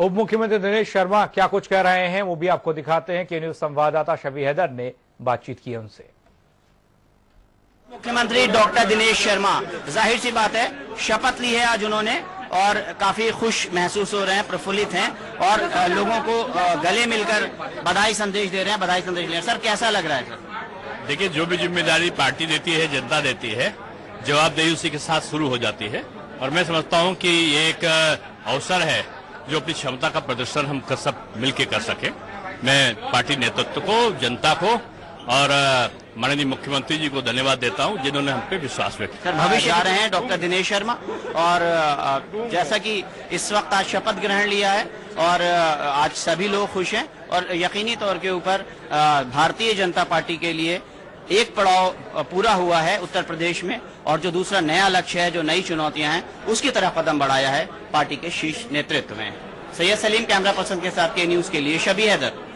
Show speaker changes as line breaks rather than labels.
उप मुख्यमंत्री दिनेश शर्मा क्या कुछ कह रहे हैं वो भी आपको दिखाते हैं कि न्यूज संवाददाता शबी हैदर ने बातचीत की उनसे।
मुख्यमंत्री डॉक्टर दिनेश शर्मा, जाहिर सी बात है शपथ ली है आज उन्होंने और काफी खुश महसूस हो रहे हैं, प्रफुल्लित हैं और लोगों को गले मिलकर बधाई संदेश दे रहे हैं, बधाई संदेश ले रहे हैं। सर कैसा लग रहा है सर?
देखिए, जो भी जिम्मेदारी पार्टी देती है, जनता देती है, जवाबदेही उसी के साथ शुरू हो जाती है और मैं समझता हूं कि ये एक अवसर है जो अपनी क्षमता का प्रदर्शन हम सब मिलकर कर सके। मैं पार्टी नेतृत्व को, जनता को और माननीय मुख्यमंत्री जी को धन्यवाद देता हूं जिन्होंने हम पे विश्वास व्यक्त किया।
सर भविष्य आ रहे हैं डॉक्टर दिनेश शर्मा और जैसा कि इस वक्त आज शपथ ग्रहण लिया है और आज सभी लोग खुश हैं और यकीनी तौर के ऊपर भारतीय जनता पार्टी के लिए एक पड़ाव पूरा हुआ है उत्तर प्रदेश में और जो दूसरा नया लक्ष्य है, जो नई चुनौतियां हैं, उसकी तरफ कदम बढ़ाया है पार्टी के शीर्ष नेतृत्व में। सैयद सलीम कैमरा पर्सन के साथ के न्यूज के लिए शबी हैदर।